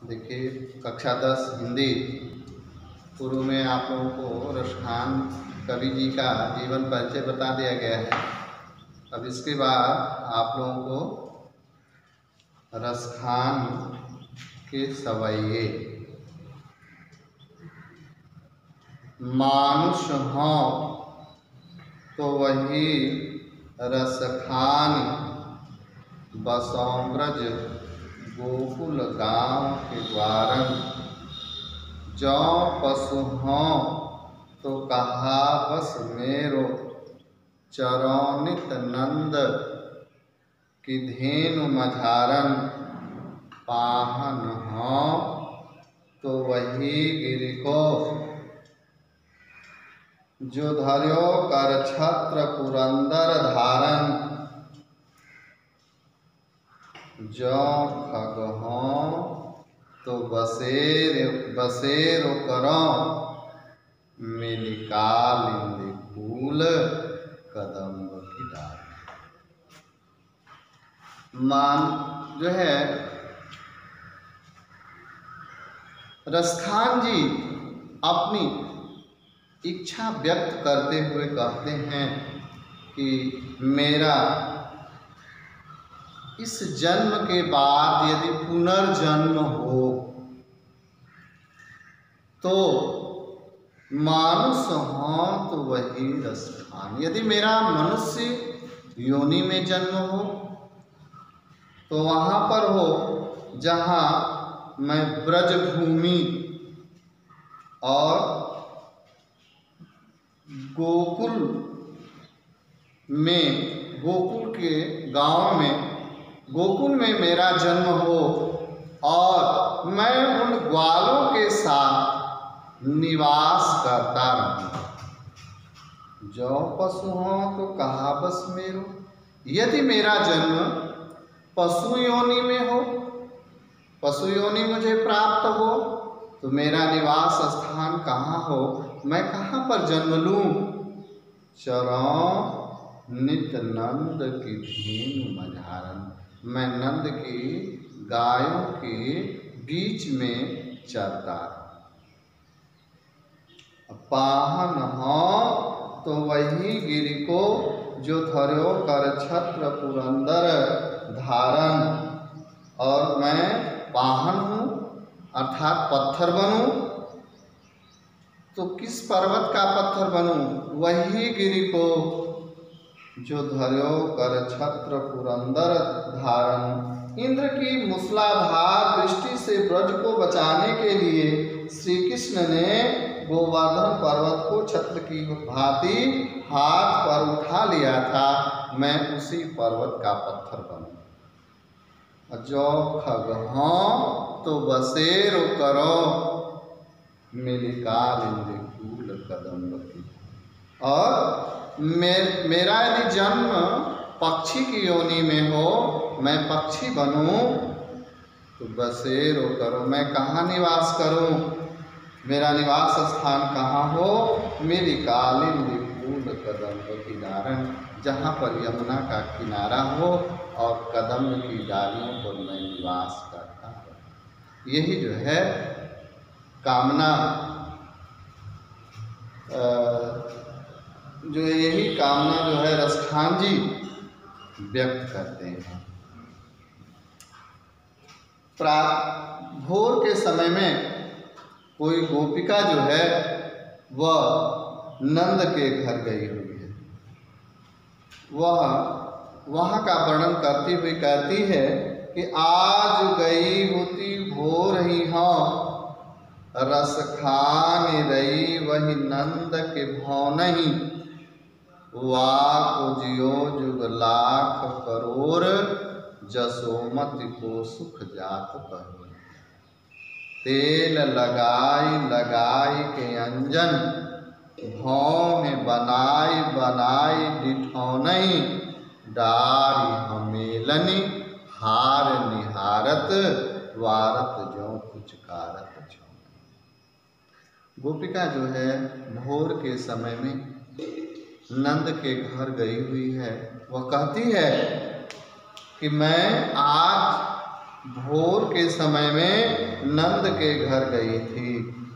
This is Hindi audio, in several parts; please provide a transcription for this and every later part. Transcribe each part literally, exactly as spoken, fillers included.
देखिए कक्षा दस हिंदी पूर्व में आप लोगों को रसखान कवि जी का जीवन परिचय बता दिया गया है। अब इसके बाद आप लोगों को रसखान के सवैये मानुष हों तो वही रसखान बसों ब्रज गोकुल गाँव के द्वारन जौ पशु हों तो कहा बस मेरो चरौनित नंद की धेनु मझारन पाहन हों तो वही गिरि को जो धर्यो कर छत्र पुरंदर धारन जो खग हों तो बसेर बसेरो करो मिलिकालिंदी फूल कदम्ब की डाल। मान जो है रसखान जी अपनी इच्छा व्यक्त करते हुए कहते हैं कि मेरा इस जन्म के बाद यदि पुनर्जन्म हो तो मानुष हो तो वही रसखान। यदि मेरा मनुष्य योनि में जन्म हो तो वहाँ पर हो जहाँ मैं ब्रज भूमि और गोकुल में गोकुल के गांव में गोकुल में मेरा जन्म हो और मैं उन ग्वालों के साथ निवास करता रहूं। जो पशु हो तो कहा बस मेरो, यदि मेरा जन्म पशु योनि में हो, पशु योनि मुझे प्राप्त हो तो मेरा निवास स्थान कहाँ हो, मैं कहाँ पर जन्म लूं। चरौ नित नंद की धेनु मझारन, मैं नंद की गायों के बीच में चरता। पाहन हो तो वही गिरि को जो धर्यो कर छत्र पुरंदर धारन, और मैं पाहन हूँ अर्थात पत्थर बनूं तो किस पर्वत का पत्थर बनूं, वही गिरि को जो धर्यो कर छत्र पुरंदर धारन। इंद्र की मूसलाधार दृष्टि से ब्रज को बचाने के लिए श्री कृष्ण ने गोवर्धन पर्वत को छत्र की भांति हाथ पर उठा लिया था, मैं उसी पर्वत का पत्थर बनूं। जो खग हों तो बसेरो करो मिलिकालिंदी फूल कदम्ब की। और मे, मेरा यदि जन्म पक्षी की योनि में हो, मैं पक्षी बनूं तो बसेरो करो, मैं कहाँ निवास करूं, मेरा निवास स्थान कहाँ हो। मिलिकालिंदी फूल कदम्ब की डारन, जहाँ पर यमुना का किनारा हो और कदम्ब की डालियों पर मैं निवास करता हूँ। यही जो है कामना, जो यही कामना जो है रसखान जी व्यक्त करते हैं। प्रातः भोर के समय में कोई गोपिका जो है वह नंद के घर गई हुई है। वह वहाँ का वर्णन करती हुई कहती है कि आज गई होती भोर ही हाँ, रसखान रही वही नंद के भौन ही, वाक जियो जुग लाख करोड़ जसोमति को सुख जात कहो। तेल लगाई लगाई के अंजन भौं में बनाई बनाई डिठौनई, डारी हमेलनी हार निहारत वारत जो कुछ कारत छो। गोपिका जो है भोर के समय में नंद के घर गई हुई है। वह कहती है कि मैं आज भोर के समय में नंद के घर गई थी,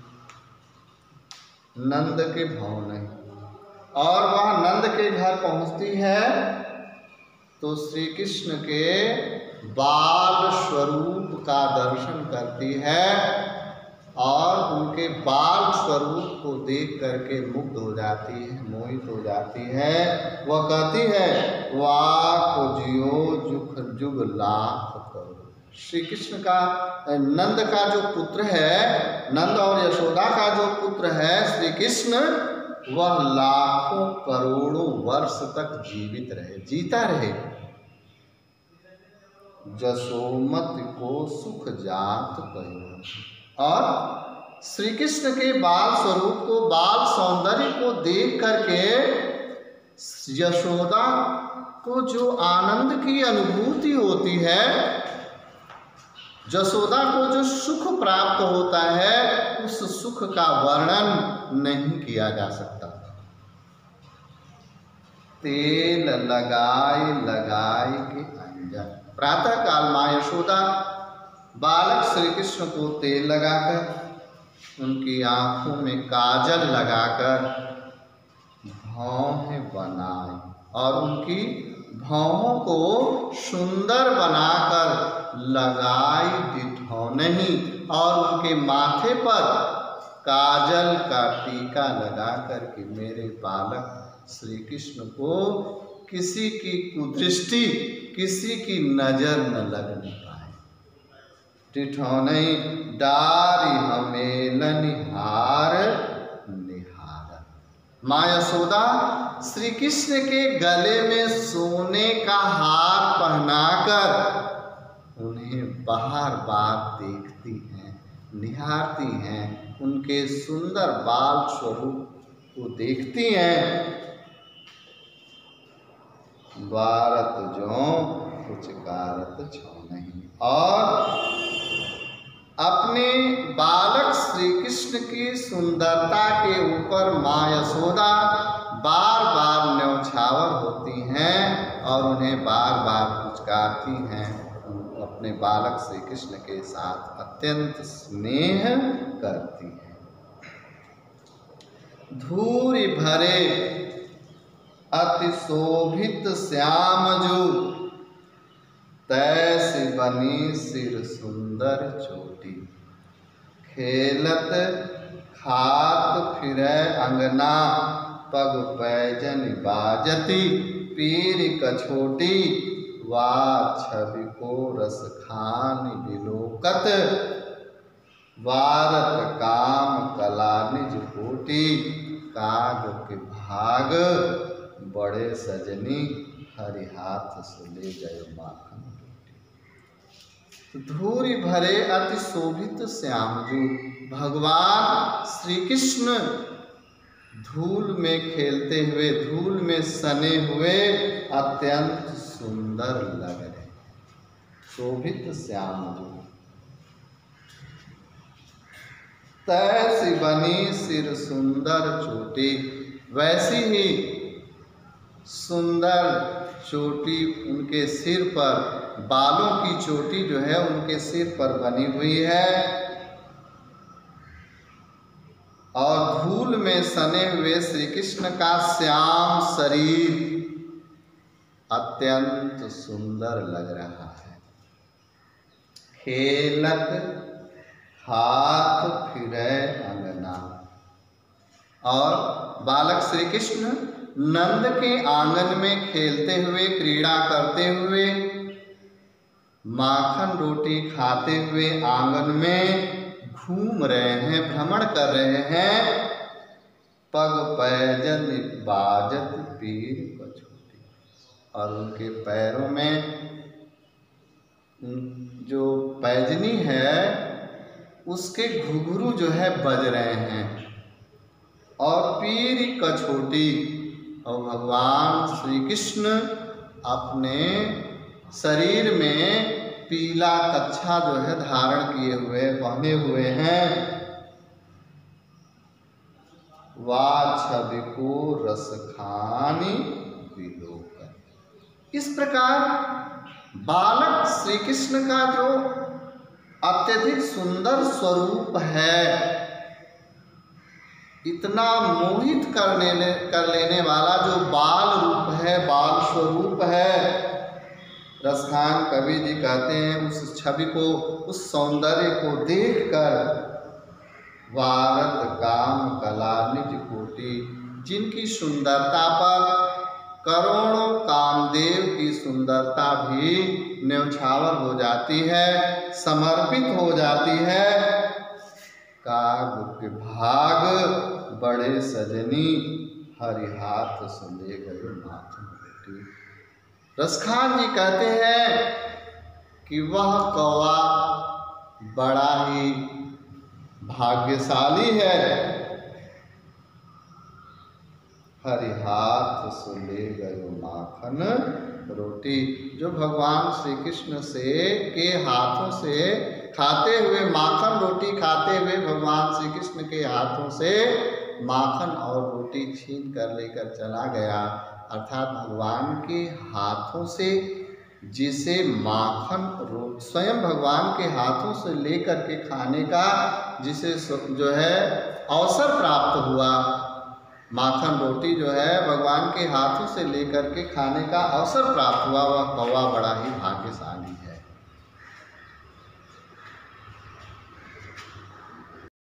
नंद के भाव नहीं, और वह नंद के घर पहुंचती है तो श्री कृष्ण के बाल स्वरूप का दर्शन करती है और उनके बाल स्वरूप को देख करके मुग्ध हो जाती है, मोहित हो जाती है। वह कहती है, वाह को जियो जुग जुग लाख करो। श्री कृष्ण का, नंद का जो पुत्र है, नंद और यशोदा का जो पुत्र है श्री कृष्ण, वह लाखों करोड़ों वर्ष तक जीवित रहे, जीता रहे। जसोमति को सुख जात कहो। और श्री कृष्ण के बाल स्वरूप को, बाल सौंदर्य को देख करके यशोदा को जो आनंद की अनुभूति होती है, यशोदा को जो सुख प्राप्त होता है, उस सुख का वर्णन नहीं किया जा सकता। तेल लगाए लगाए के अंजन। प्रातः काल माँ यशोदा बालक श्री कृष्ण को तेल लगाकर, उनकी आंखों में काजल लगाकर भौहें बनाए और उनकी भौहों को सुंदर बनाकर लगाई दिठौनही, और उनके माथे पर काजल का टीका लगा कर के मेरे बालक श्री कृष्ण को किसी की कुदृष्टि, किसी की नजर न लगने पाए। टिठौनई डारी हमें निहार निहार। माँ यशोदा श्री कृष्ण के गले में सोने का हार पहनाकर उन्हें बार बार देखती हैं, निहारती हैं, उनके सुंदर बाल स्वरूप को देखती हैं। बारत जो कुछ कारत छो नहीं। और अपने बालक श्री कृष्ण की सुंदरता के ऊपर माँ यशोदा बार बार न्यौछावर होती हैं और उन्हें बार बार पुचकारती हैं। अपने बालक श्री कृष्ण के साथ अत्यंत स्नेह करती हैं। धूरी भरे अति शोभित श्याम जो, तैसी बनी सिर सुंदर चोटी। खेलत खात फिरै अंगना, पग पैजन बाजती पीर कछोटी। वाह छवि को रस खान बिलोकत, वारत काम कला निज कोटि। काग के भाग बड़े सजनी, हरि हाथ से ले गए माखन रोटी। धूरी भरे अति शोभित श्यामजू। भगवान श्री कृष्ण धूल में खेलते हुए, धूल में सने हुए अत्यंत सुंदर लग रहे। शोभित श्यामजू। तैसी बनी सिर सुंदर चोटी। वैसी ही सुंदर चोटी उनके सिर पर, बालों की चोटी जो है उनके सिर पर बनी हुई है, और धूल में सने हुए श्री कृष्ण का श्याम शरीर अत्यंत सुंदर लग रहा है। खेलत हाथ फिरै अंगना। और बालक श्री कृष्ण नंद के आंगन में खेलते हुए, क्रीड़ा करते हुए, माखन रोटी खाते हुए आंगन में घूम रहे हैं, भ्रमण कर रहे हैं। पग पैजन बाजत पीर कछोटी। और उनके पैरों में जो पैजनी है उसके घुघरू जो है बज रहे हैं, और पीर कछोटी। और भगवान श्री कृष्ण अपने शरीर में पीला कच्छा जो है धारण किए हुए, पहने हुए हैं। वाह छवि को रस खानी बिलोकन। इस प्रकार बालक श्री कृष्ण का जो अत्यधिक सुंदर स्वरूप है, इतना मोहित करने ले, कर लेने वाला जो बाल रूप है, बाल स्वरूप है, रसखान कवि जी कहते हैं उस छवि को, उस सौंदर्य को देखकर वारत काम कला निज कोटि, जिनकी सुंदरता पर करोड़ों कामदेव की सुंदरता भी न्यौछावर हो जाती है, समर्पित हो जाती है। काग भाग बड़े सजनी, हरि हाथ से ले गए माखन रोटी। रसखान जी कहते हैं कि वह कौवा बड़ा ही भाग्यशाली है, हरि हाथ से ले गए माखन रोटी, जो भगवान श्री कृष्ण से के हाथों से खाते हुए, माखन रोटी खाते हुए भगवान श्री कृष्ण के हाथों से माखन और रोटी छीन कर लेकर चला गया। अर्थात भगवान के हाथों से जिसे माखन रोटी स्वयं भगवान के हाथों से लेकर के खाने का जिसे जो है अवसर प्राप्त हुआ, माखन रोटी जो है भगवान के हाथों से लेकर के खाने का अवसर प्राप्त हुआ, वह कौवा बड़ा ही भाग्यशाली है।